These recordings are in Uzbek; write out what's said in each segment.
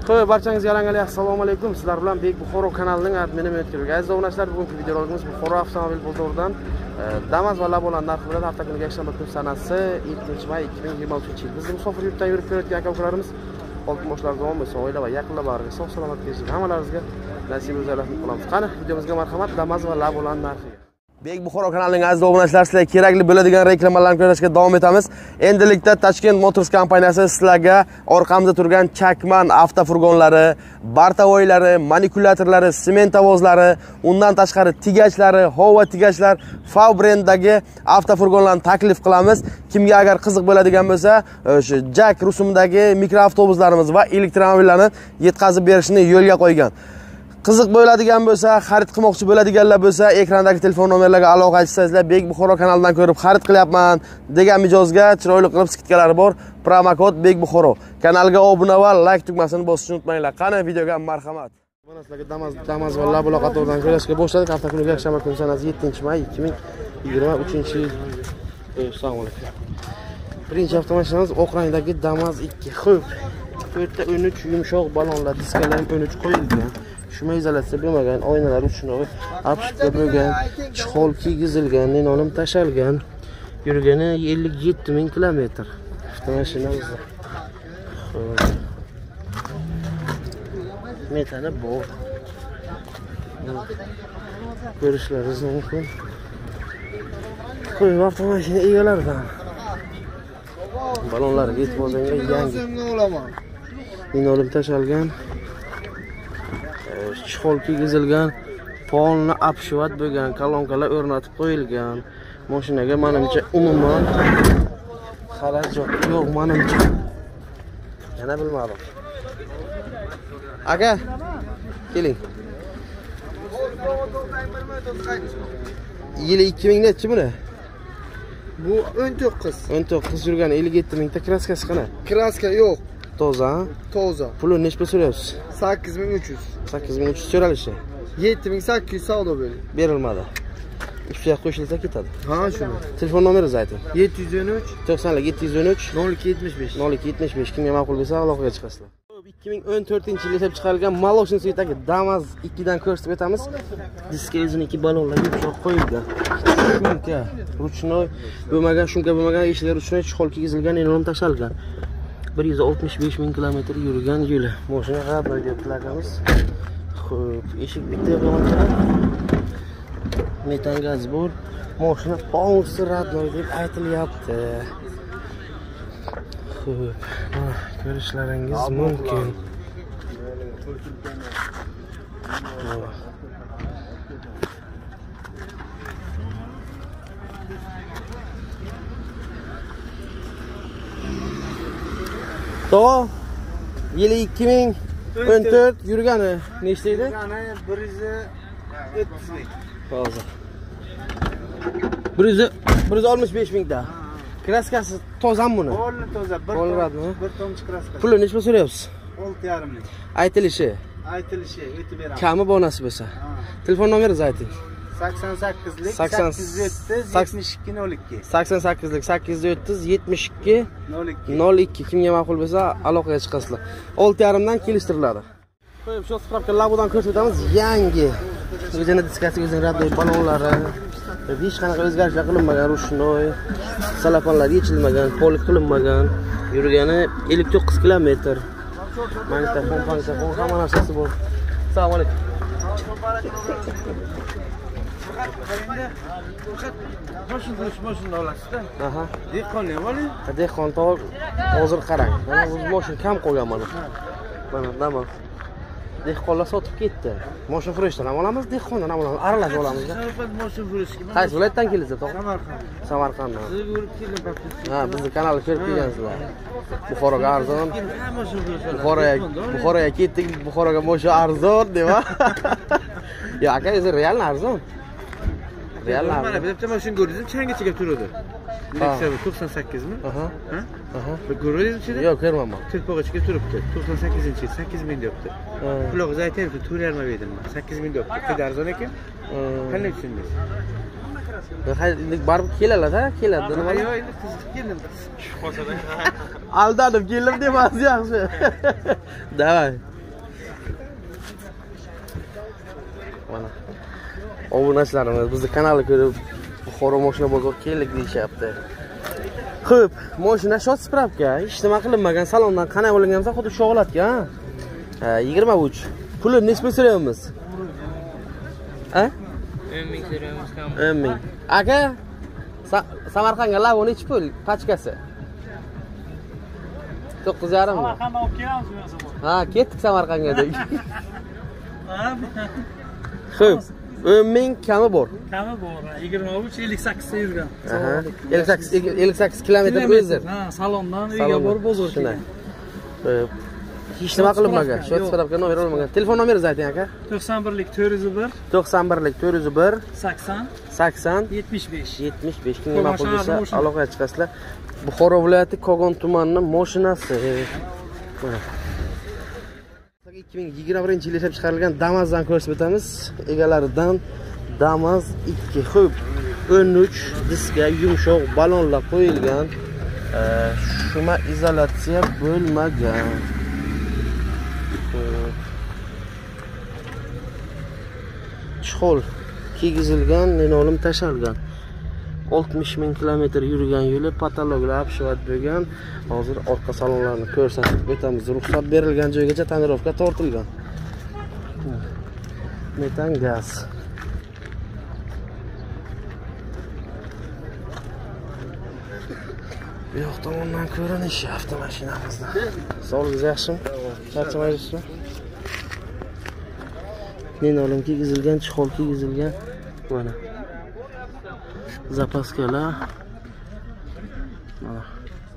Xo'p, barchangizga yangi assalomu alaykum. Sizlar bilan Bek Buxoro kanalining admini Metkir. Aziz obunachilar, bugungi videolarimiz Buxoro avtomobil bozoridan Damas va Labolan narxi bilan hafta kuniga yakshanba kun sanasi 7-may 2023-yil. Biz musofir yurtdan yurib kelayotgan aka-ukalarimiz oltin yoshlar zamon bo'lsa, oila va yaqinlar bag'riga sog' salomat kelishini hammalaringizga nasib o'zlarini qilamiz. Qani, videomizga marhamat. Damas va Labolan narxiga. Bek Buxoro kanalining aziz obunachilar, sizlarga kerakli bo'ladigan reklamalarni ko'rishga davom etamiz. Endilikda Tashkent Motors kompaniyasi sizlarga orqamizda turgan Chakman avtofurgonlari, bartavoylari, manikulyatorlari, sementavozlari, undan tashqari tigachlari, havo tigachlar, FAV brendidagi avtofurgonlarni taklif qilamiz. Kimga agar qiziq bo'ladigan bo'lsa, o'sha Jack rusumidagi mikroavtobuslarimiz va elektromobillarni yetkazib berishni yo'lga qo'ygan. Qiziq bo'ladigan bo'lsa, xarid qilmoqchi bo'ladiganlar bo'lsa, ekrandagi telefon nomerlariga aloqa qilsangizlar, Bek Buxoro kanalidan ko'rib xarid qilyapman degan mijozga chiroyli qilib skidkalari bor. Promokod Bek Buxoro. Kanalga obuna va like tugmasini bosishni unutmanglar. Qani, videoga marhamat. Mana sizlarga Damas va Labolan qatoridan ko'rishga boshladik. Hafta kuniga yakshanba kun sanasi 7-may 2023-yil. Assalomu alaykum. Birinchi avtomashinamiz oq rangdagi Damas 2. Xo'p, to'rtta 13 yumshoq balonlar, diskalar ham 13 qo'yilgan. Shuma izolyatsiya bo'lmagan, oynalar uchun apshika bo'lgan, chihol kiygizilgan, nenolim tashalgan. Yurgani 57 000 kilometr. Avtomashinamiz. Metali bor. Ko'rishlaringiz mumkin. Qo'y avtomashina egalaridan. Balonlarga e'tiborga yangi. Nenolim tashalgan. Chihol kiygizilgan, polni apshivat bo'lgan, kolonkalar o'rnatib qo'yilgan. Mashinaga menimcha umuman xarajat yo'q, menimcha. Yana bilmadim. Aka, keling. Yili 2000 nechi buni? Bu 19 yurgan 57 000 ta kraskasi qana? Kraska yo'q. Toza. Toza. Puli nechga so'rayapsiz? 8300. 8300 so'ralishi. 7800 savdo berilmadi. Ustiga qo'shilsa ketadi. Ha, shuni. Telefon nomeringiz ayting. 713 713 0275. 0275. Kimga ma'qul bo'lsa aloqaga chiqasizlar. 2014-yil ishlab chiqarilgan Maloshin suyidagi Damas 2 dan ko'rsatib o'tamiz. Diska o'ziniki balonlar yumshoq qo'yilgan. Shumka, ruchnoy bo'lmagan, shumka bo'lmagan, eshiklar ruchnoy, chihol kiygizilgan, e'lon tashalgan. 165 000 kilometr yurgan yo'li. Mashina g'arbiga plakamiz. Xo'p, eshik bitta yo'qolgan. Metan gaz bor. Mashina polniy radnoy deb aytilyapti. Xo'p, ko'rishlaringiz mumkin. To'g'ri. Yili 2014 yurgani nechta edi? 130 000. Hozir. 165 000 ta. Kraskasi tozami buni? Polni toza, bir tomchi kraska. Puli nechga so'rayapsiz? 6,5 ming. Aytilishi O'tib beraman. Kami bonasi bo'lsa. Telefon nomeringizni ayting. 88lik 830 7202. 88lik 830 72 02. Kimga ma'qul bo'lsa aloqaga chiqasizlar. 6,5 dan kelishtiriladi. Qo'yib, shu spravka Labodan ko'rsatamiz. Yangi o'zini diskasi, o'zini radnoy balonlari, hech qanaqa o'zgarishlar qilinmagan, ruchnoy, salafonlar yechilmagan, polik qilinmagan. Yurgani 59 kilometr. Magnitofon, hamma narsasi bor. Assalomu alaykum. Mashina olasizda. Aha. Dehqonni ham oling. Dehqon tog' hozir qarang. Mana bu mashina kam qolgan mana. Mana Damas. Dehqonlar sotib ketdi. Mashina furishdan ham olamiz, dehqondan ham olamiz. Aralashib olamiz. Mashina furishga. Qaysi viloyatdan keldingiz, tog'? Samarqand. Samarqanddan. Siz ko'rib keling papsiz. Ha, bizning kanalga ko'rib kelgansizlar. Buxoroga arzon. Buxoroga ketdik, Buxoroga mashina arzon deb. Ya, aka, o'zi realni arzon. Mana bitta mashina ko'rdingiz, changacha kelib turadi. Nexia 98 mi? Aha. Aha. Bir ko'rdingizmi? Yo'q, ko'rmadim. Tilpog'ichga turibdi. 98-yil 8 ming deyapti. Quloqingiz aytayapti, 4,5 berdim. 8 ming deyapti. Juda arzon ekan. Qanday tushundingiz? Barib keladi-da, keladi. Nima? Yo'q, endi qiziqib keldim. Shu qolsa-da. Aldanib keldim demas yaxshi. Davay. Mana. Obunachilarimiz bizni kanalni ko'rib Buxoro mashina bozor keldik deyishyapti. Xo'p, mashina shot spravka, hech nima qilinmagan, salondan qanday olingan bo'lsa xuddi shu holatga. 23. Puli nechta so'rayapmiz? Ha? 10 ming so'rayapmiz kam. 10 ming. Aka, Samarqandga lavon nechi pul pachkasi? 9,5 mi? Samarqanddan olib kelamiz bo'lmasa bu. Ha, ketdik Samarqandga deb. Xo'p, 10 ming kami bor. Kami bor. 23 58 ta yurgan. 58 kilometr o'zi. Ha, salondan uyga borib bozor kelgan. Xo'p. Hech nima qilinmagan. Shot spravka nomer olmagan. Telefon nomeringizni ayting aka. 91lik 401 91lik 401 80 80 75. 75 kimga ma'qul bo'lsa aloqaga chiqasizlar. Buxoro viloyati Kogon tumanining mashinasi. Mana. 2021-yilda ishlab chiqarilgan Damazdan ko'rsatib o'tamiz. Egalaridan Damaz 2. Xo'p, 13 diska yumshoq balonlar qo'yilgan. Shuma izolyatsiya bo'lmagan. Chixol kiygizilgan, linoleum tashalgan. 60 ming kilometr yurgan yo'li patologlar apshivat bo'lgan. Hozir orqa salonlarni ko'rsatib o'tamiz. Ruxsat berilgan joygacha tonirovka tortilgan. Metan gaz. Bu yoq tomondan ko'rinishi avtomashinamizda. Sog'ligingiz yaxshimi? Charchamaysizmi? Linoleum kiygizilgan, chixol kiygizilgan. Mana. Zapaskalar. Mana.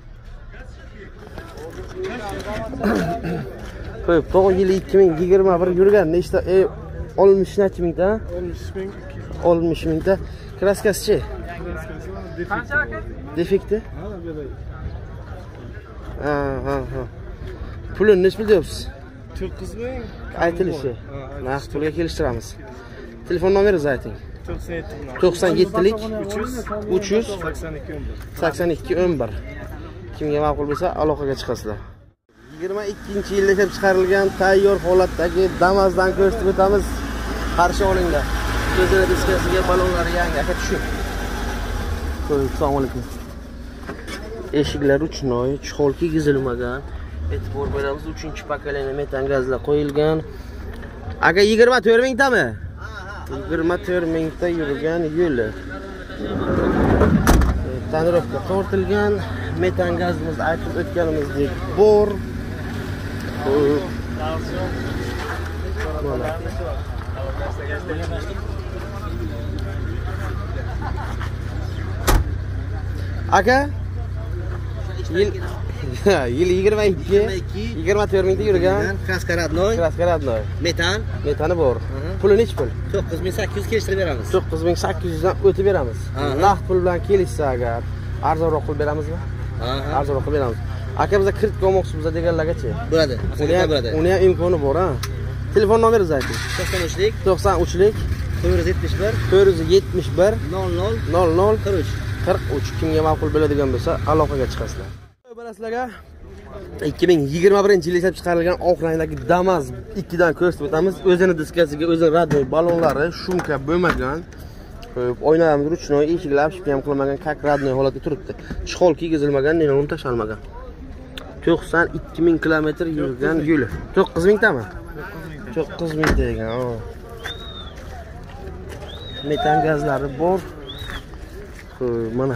Xo'p, to'g'ri yili 2021 yurgan nechta 60 necha mingta? 60 mingta. Kraskasi-chi? Qancha aka? Defekti? Ha. Pulini nech pul deyapsiz? 9 ming. Aytilishi. Naqd pulga kelishtiramiz. Telefon nomeringizni ayting. 97lik 300 82 11. Kimga ma'qul bo'lsa aloqaga chiqasizlar. 22-yilda ishlab chiqarilgan tayyor holatdagi Damazdan ko'rsatib o'tamiz. Qarshi olinglar. Ko'zlar diskasiga balonlari yangi aka tushib. Assalomu alaykum. Eshiklar uchnoy, chixol kiygizilmagan. E'tibor beramiz, 3-pokoleniya metan gazlar qo'yilgan. Aka 24 mingtami? 24 mingta yurgan yo'li. Tonirovka tortilgan, metan gazimiz aytib o'tganimizdek bor. Aka yil 24 mingta yurgan. Kaskaradnoy. Metani bor. Puli nech pul? 9800 kelishtirib beramiz. 9800 dan o'tib beramiz. Naqd pul bilan kelishsa agar arzonroq qilib beramizmi? Arzonroq qilib beramiz. Aka biza kirit olmoqchi bo'lsa deganlargacha bo'ladi. Uni ham imkoni bor, ha. Telefon nomeringizni ayting. 93lik 471 471 00 43. 43. Kimga ma'qul bo'ladigan bo'lsa aloqaga chiqasizlar. Bilasizlarga 2021-yilda ishlab chiqarilgan oq rangdagi Damaz 2 dan ko'rsatib o'tamiz. O'zini diskasiga, o'zini radioy balonlari shumka bo'lmagan. Oynalarimiz ruchnoy, eshiklar apshib ham qilinmagan, kak radnoy holatda turibdi. Chixol kiygizilmagan, linoleum tashalmagan. 92 ming kilometr yurgan yo'li. 9 mingtami? 9 mingta ekan. Metan gazlari bor. Mana.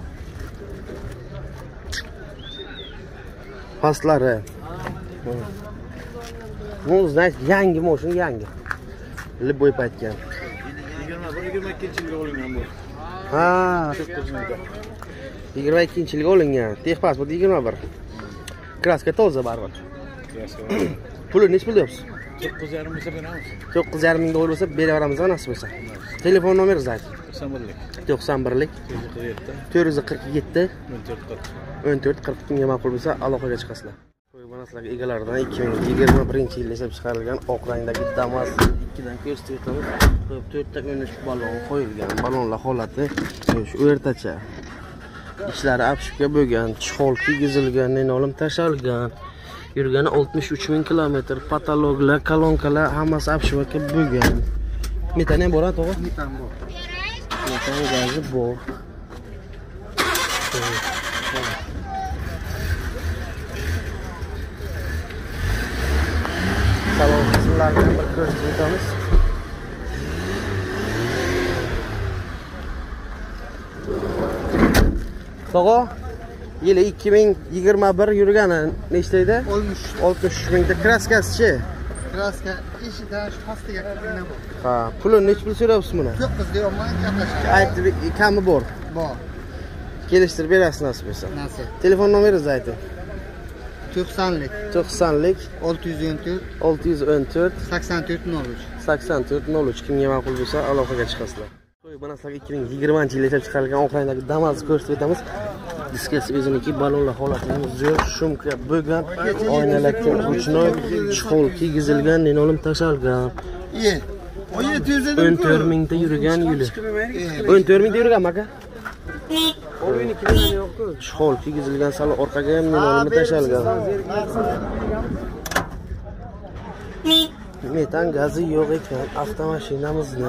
Pastlari. Bu значит yangi mashina, yangi. Liboy paytgan. 22-yilga olingan bu. Ha, 22-yilga olingan. Texpasport 21. Kraska toza baribir. Puli nech pul deyapsiz? 9,5 bo'lsa beramiz. 9,5 ming dollar bo'lsa beraveramiz, nasib bo'lsa. Telefon nomeringizni ayting. 91lik 447 1440 kimga ma'qul bo'lsa aloqaga chiqasizlar. Qo'ymanaslarga egalaridan 2021-yilda ishlab chiqarilgan oq rangdagi Damaz 2 dan ko'rsatib o'tamiz. 4 ta 13 balon qo'yilgan. Balonlar holati shu o'rtacha. Ishlari apshibga bo'lgan, chixol kiygizilgan, linoleum tashalgan. Yurgani 63 ming kilometr, patologlar, kolonkalar hammasi apshibga bo'lgan. Metan ham bor, to'g'ri? Metan bor. Metan gazi bor. Salon qismlarini bir ko'rsatib o'tamiz. Tog'a, yili 2021 yurgani nechta edi? 63 mingta. Kraskasi-chi? Kraska ishidan shu pastiga kirgan bor. Ha, pulini nech pul so'rayapsiz buni? 9 deyapman, gaplashamiz. Aytib, kami bor. Bor. Kelishtirib berasiz nasib bo'lsa. Nasib. Telefon nomeringizni ayting. 90lik 90lik 614 614 8403. 8403 kimga ma'qul bo'lsa aloqaga chiqasizlar. Qo'y, mana sizlarga 2020-yilda ishlab chiqarilgan onlaynidagi Damas ko'rsatib o'tamiz. Diskasi o'ziniki, balonlar holatlarimiz zo'r, shumka bo'lgan, oynalar rучной, chexol kiygizilgan, linoleum tashalgan. 14 mingta yurgan yili. 14 mingta yurgan aka? Chexol kiygizilgan, salon orqaga ham linoleum tashalgan. Metan gazi yo'q ekan avtomashinamizni.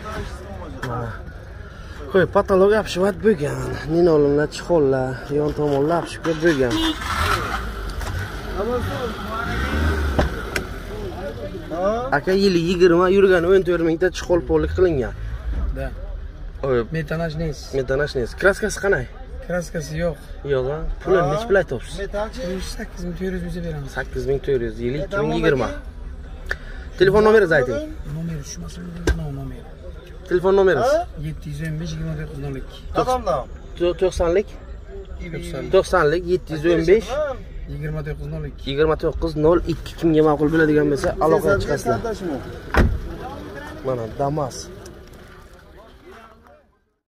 Qo'y, patolog apshivat bo'lgan, linoleumlar, chexollar, yon tomonlar apshibga bo'lgan. Aka yili 20 yurgan 14 mingta chexol polik qilingan. Da. Oy, Metanajnis. metanashnis. Kraskasi qanday? Kraskasi yo'q. Yo'q, pulini nech pul aytyapsiz? 8400 bo'lsa beramiz. 8400 yili 2020. Telefon nomeringizni ayting. Nomeri tushmasin, nomeri. Telefon nomeringiz? 715 2902. 90lik 90lik 715 2902. 2902 kimga ma'qul bo'ladigan bo'lsa aloqaga chiqasizlar. Mana Damas